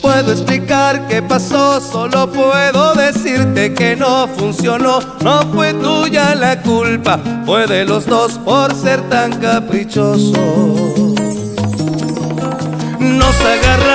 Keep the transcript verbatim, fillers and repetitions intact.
puedo explicar qué pasó, solo puedo decirte que no funcionó. No fue tuya la culpa, fue de los dos por ser tan caprichoso. Nos agarramos